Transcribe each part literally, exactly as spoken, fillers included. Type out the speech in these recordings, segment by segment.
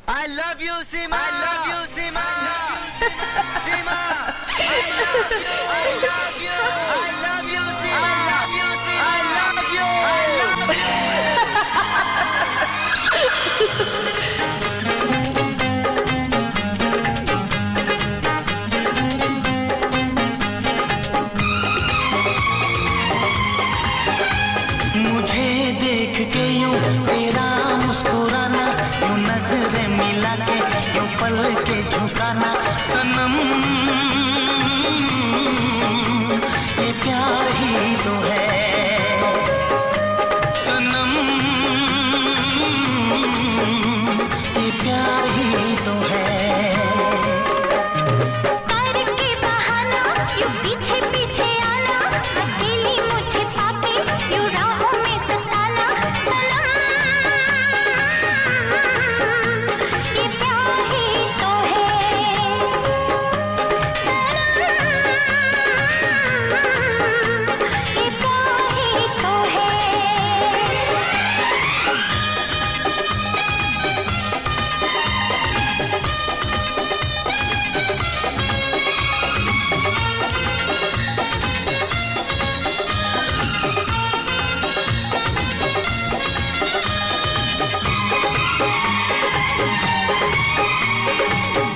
I love you, Seema. I love you, Seema. Seema. I love you. I love you. I love you, Seema. I love you, Seema. I love you. I love you. मुझे देख के यूं तेरा मुस्कुराना, यूं नजरें मिला के यूं पल के झुकाना, सनम ये प्यार ही तो है, सनम ये प्यार ही तो है।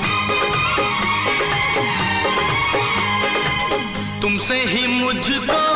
तुमसे ही मुझको